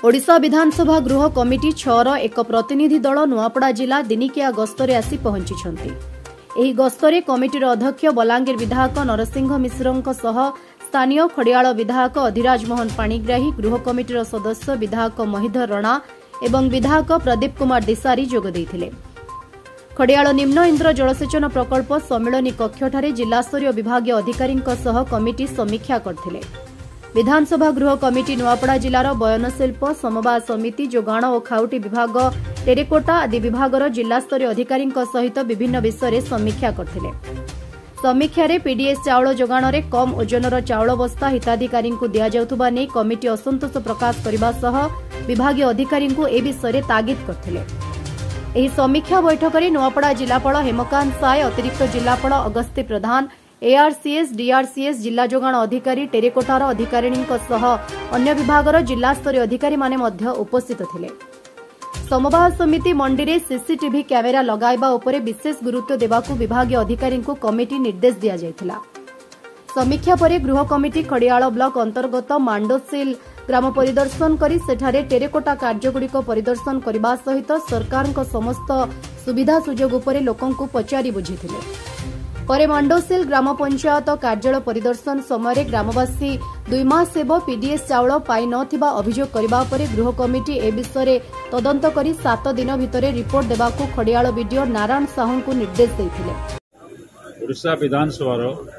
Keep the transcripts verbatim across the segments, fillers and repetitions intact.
ओडिशा विधानसभा गृह कमिटी छर एक प्रतिनिधि दल नुआपड़ा जिला दिनिकिया गस्तरे आसी पहुंची। एही गस्तरे कमिटीर अध्यक्ष बलांगीर विधायक नरसिंह मिश्रଙ୍କ सह स्थानीय खड़ियाल विधायक अधिराज मोहन पाणिग्राही, गृह कमिटीर सदस्य विधायक महिधर रणा एवं विधायक प्रदीप कुमार दिसारी जोग देइथिले। खड़ियाल निम्न इंद्र जलसेचन प्रकल्प सम्मिलनी कक्षठारे जिलास्तरीय विभागीय अधिकारीଙ୍କ सह कमिटी समीक्षा करथिले। विधानसभा गृह कमिटी नुआपड़ा जिलार बयनशिल्प, समवाय समिति, जोगाण और खाउटी विभाग, टेरेकोटा आदि विभागर जिलास्तरीय अधिकारीଙ୍କ सहित विभिन्न विषय समीक्षा करथिले। समीक्षारे पीडीएस चाउल जोगाण रे कम ओजनर चाउल बस्ता हिताधिकारी दिया जाउथुबा नै कमिटी असंतोष प्रकाश करबा सह विभागीय अधिकारी ए विषय तागिद करथिले। एही समीक्षा बैठक में नुआपड़ा जिलापाल हेमकांत साय, अतिरिक्त जिलापाल अगस्ती प्रधान, एआरसीएस, डीआरसीएस, जिला जोगाण अधिकारी, टेरेकोटार अधिकारीणीଙ୍କ सह अन्य विभागर जिलास्तरीय अधिकारी माने मध्य उपस्थित थिले। समवाय समिति मंडी रे सीसीटीवी कैमेरा लगाइबा उपरे विशेष गुरुत्व देबाकू विभागीय अधिकारी कमिटी निर्देश दिया जायथिला। समीक्षा परे गृह कमिटी खड़ियाल ब्लॉक अंतर्गत मांडोसिल ग्राम परिदर्शन करी सेठारे टेरेकोटा कार्यगुड़िक परिदर्शन करबा सहित सरकारଙ୍କ समस्त सुविधा सुजोग उपरे लोकंकु पचारि बुझिथिले। परे मांडोसिल ग्राम पंचायत कार्यालय परिदर्शन समय ग्रामवासी दुई मास हेब पीडीएस चाउल पाई नथिबा अभियोग करबा परे गृह कमिटी ए विषय तदंत करी सात दिन भितर रिपोर्ट देबाकू खड़ियाल वीडियो नारायण साहू निर्देश देइथिले। Odisha Vidhan Sabha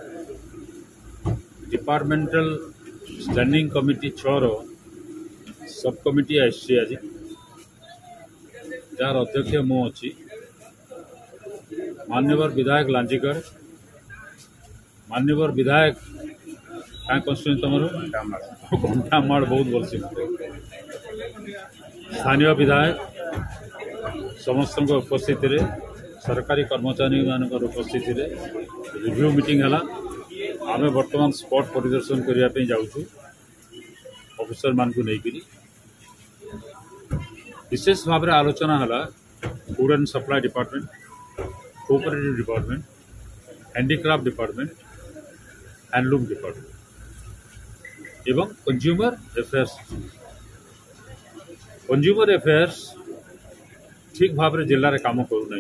departmental standing committee छर सब कमिटी आसी आज जार अध्यक्ष मु अच्छी मान्यवर विधायक लांजीकर, मान्यवर विधायक क्या कन्स्टिट्यूएंसी तुम घंटामाड़ बहुत भलसी स्थानीय विधायक समस्त उपस्थित सरकारी कर्मचारी मान उपस्थित रिव्यू मीटिंग है। आम बर्तमान स्पॉट परिदर्शन करने जाऊँ ऑफिसर मान को लेकर विशेष भाव में आलोचना है food and supply department, cooperative department, handicraft department, handloom department एवं कंज्यूमर अफेयर्स। कंज्यूमर अफेयर्स ठीक भाव में जिले में काम करूना,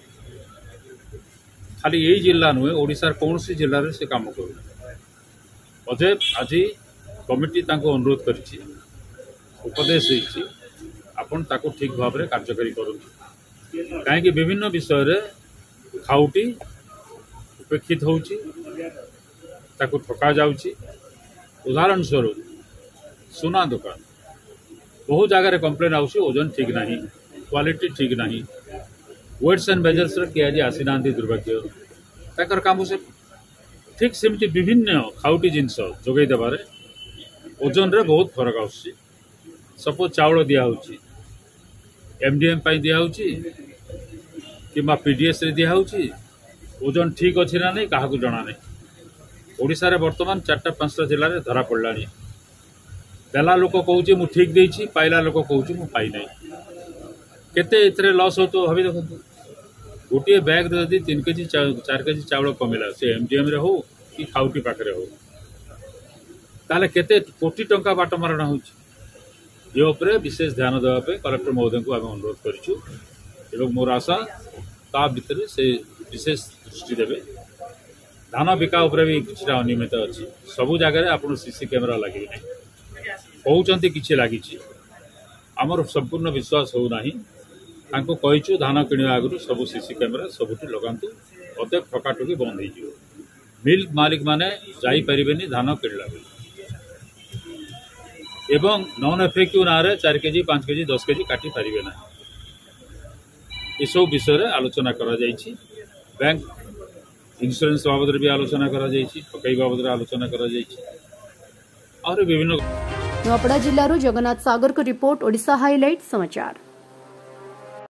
खाली यही जिला नुहे ओडिशार कौन सी जिले में से काम करूना। अतएव आज कमिटी अनुरोध करिछि, उपदेश देछि आपण ताको ठीक भाव में कार्यकारी करूँ, कहीं विभिन्न विषय खाउटी उपेक्षित होउची, ताको ठका जाउची। उदाहरण स्वरूप सुना दुकान बहुत जगह कंप्लेन आउची, ओजन ठीक नहीं, क्वालिटी ठीक नहीं, वेट्स एंड मेजर्स किए आज आसी ना दुर्भाग्य ताकर काम से ठीक सेमती विभिन्न खाउटी जिनस जोगई देबारे ओजन रे बहुत फरक आउची। सपोज चाउल दिया होची एमडीएम पाई दिया होची कि पीडीएस रे दिया होची, ओजन ठीक अच्छी ना नहीं क्या जना नहीं। ओडिशा रे वर्तमान चारटा पांचटा जिले में धरा पड़ा, देला लोक कहूँ मु ठीक देछि, पाइला लोक कहूँ मु पाई नहीं। केते इतरे लॉस हो तो भाभी देखो, गोटे बैग रे यदि तीन केजी चार केजी चाउल कमिला से एमडीएम रे हो कि खाउटी पाखरे हो ताले केते कोटी टंका बाट मारणा होछि। ये उपरे विशेष ध्यान देवाई कलेक्टर महोदय को आम अनुरोध करिछु एवं मोर आशा ता भितर से विशेष दृष्टि देवे। धान बिका उपरे भी किसी अनियमित अच्छी, सबू जगह आप सीसी कैमेरा लगे ना कहते कि लगी, आमर संपूर्ण विश्वास होना कहीचु धान किणवा आगु सब सीसी कैमेरा सबुठी लगातु, अतएव ठकाठुकी बंद हो। मिल्क मालिक माने जाई परिबेनी धान किणला एवं नॉन एफेक्टिव ना चार केजी पांच केजी दस केजी काटी पारे ना। ये सब विषय रे आलोचना करा जायछि। बैंक इंश्योरेंस बाबद भी आलोचना करा जायछि, ठकई बाबद आलोचना करा जायछि और विभिन्न। नुआपड़ा जिल्लारू जगन्नाथ सागर को रिपोर्ट, ओडिशा हाईलाइट समाचार।